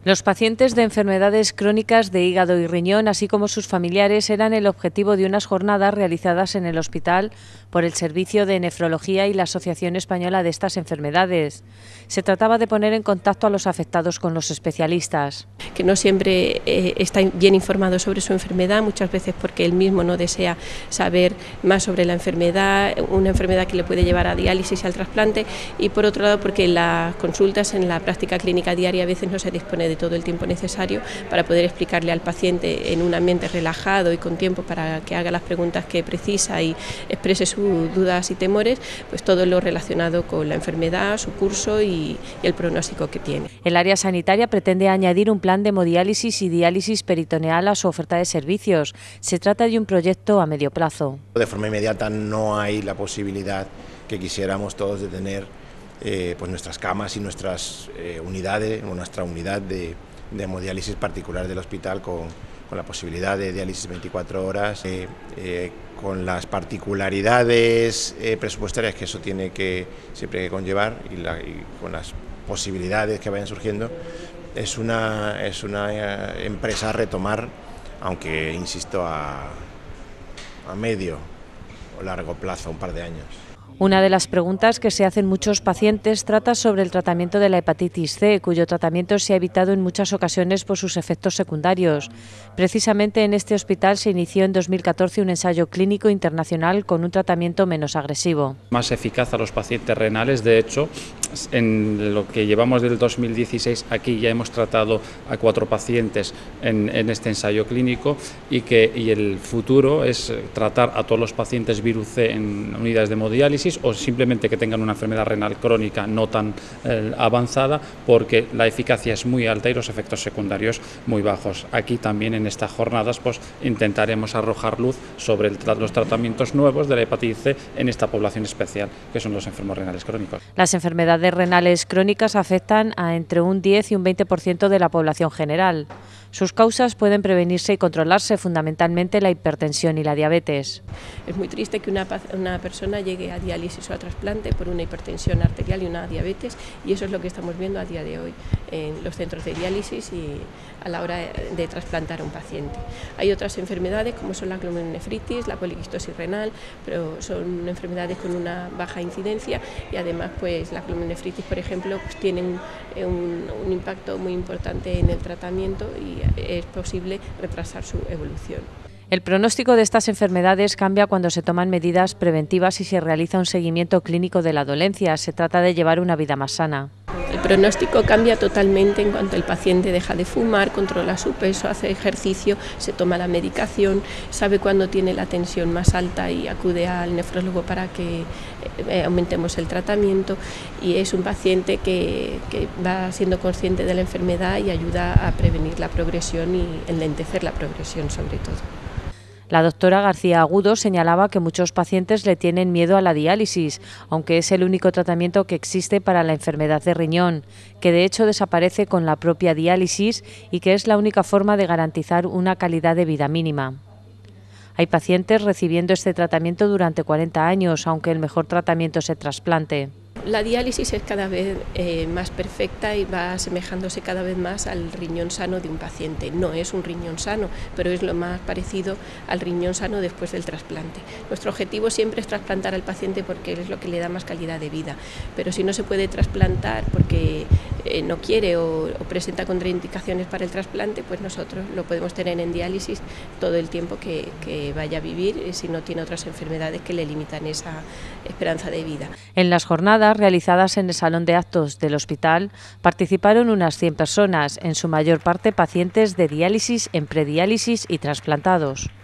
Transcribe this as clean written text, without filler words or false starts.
Los pacientes de enfermedades crónicas de hígado y riñón, así como sus familiares, eran el objetivo de unas jornadas realizadas en el hospital por el Servicio de Nefrología y la Asociación Española de estas enfermedades. Se trataba de poner en contacto a los afectados con los especialistas. Que no siempre está bien informado sobre su enfermedad, muchas veces porque él mismo no desea saber más sobre la enfermedad, una enfermedad que le puede llevar a diálisis y al trasplante, y por otro lado porque en las consultas, en la práctica clínica diaria, a veces no se dispone de todo el tiempo necesario para poder explicarle al paciente en un ambiente relajado y con tiempo para que haga las preguntas que precisa y exprese sus dudas y temores, pues todo lo relacionado con la enfermedad, su curso y el pronóstico que tiene. El área sanitaria pretende añadir un plan de hemodiálisis y diálisis peritoneal a su oferta de servicios. Se trata de un proyecto a medio plazo. De forma inmediata no hay la posibilidad que quisiéramos todos de tener pues nuestras camas y nuestras unidades, o nuestra unidad de hemodiálisis particular del hospital con la posibilidad de diálisis 24 horas, con las particularidades presupuestarias que eso tiene que siempre conllevar y con las posibilidades que vayan surgiendo. Es una empresa a retomar, aunque insisto a medio o largo plazo, un par de años. Una de las preguntas que se hacen muchos pacientes trata sobre el tratamiento de la hepatitis C, cuyo tratamiento se ha evitado en muchas ocasiones por sus efectos secundarios. Precisamente en este hospital se inició en 2014 un ensayo clínico internacional con un tratamiento menos agresivo. Más eficaz a los pacientes renales. De hecho, en lo que llevamos del 2016 aquí ya hemos tratado a 4 pacientes en este ensayo clínico y el futuro es tratar a todos los pacientes virus C en unidades de hemodiálisis o simplemente que tengan una enfermedad renal crónica no tan avanzada, porque la eficacia es muy alta y los efectos secundarios muy bajos. Aquí también en estas jornadas pues intentaremos arrojar luz sobre los tratamientos nuevos de la hepatitis C en esta población especial, que son los enfermos renales crónicos. Las enfermedades renales crónicas afectan a entre un 10 y un 20% de la población general. Sus causas pueden prevenirse y controlarse, fundamentalmente la hipertensión y la diabetes. Es muy triste que una persona llegue a diálisis o a trasplante por una hipertensión arterial y una diabetes, y eso es lo que estamos viendo a día de hoy en los centros de diálisis y a la hora de trasplantar a un paciente. Hay otras enfermedades como son la glomerulonefritis, la poliquistosis renal, pero son enfermedades con una baja incidencia y además pues la glomerulonefritis, por ejemplo, pues tienen un impacto muy importante en el tratamiento y es posible retrasar su evolución. El pronóstico de estas enfermedades cambia cuando se toman medidas preventivas y se realiza un seguimiento clínico de la dolencia. Se trata de llevar una vida más sana. El pronóstico cambia totalmente en cuanto el paciente deja de fumar, controla su peso, hace ejercicio, se toma la medicación, sabe cuándo tiene la tensión más alta y acude al nefrólogo para que aumentemos el tratamiento, y es un paciente que va siendo consciente de la enfermedad y ayuda a prevenir la progresión y enlentecer la progresión sobre todo. La doctora García Agudo señalaba que muchos pacientes le tienen miedo a la diálisis, aunque es el único tratamiento que existe para la enfermedad de riñón, que de hecho desaparece con la propia diálisis y que es la única forma de garantizar una calidad de vida mínima. Hay pacientes recibiendo este tratamiento durante 40 años, aunque el mejor tratamiento es el trasplante. La diálisis es cada vez más perfecta y va asemejándose cada vez más al riñón sano de un paciente. No es un riñón sano, pero es lo más parecido al riñón sano después del trasplante. Nuestro objetivo siempre es trasplantar al paciente porque es lo que le da más calidad de vida, pero si no se puede trasplantar porque no quiere o presenta contraindicaciones para el trasplante, pues nosotros lo podemos tener en diálisis todo el tiempo que vaya a vivir, si no tiene otras enfermedades que le limitan esa esperanza de vida. En las jornadas realizadas en el salón de actos del hospital participaron unas 100 personas, en su mayor parte pacientes de diálisis, en prediálisis y trasplantados.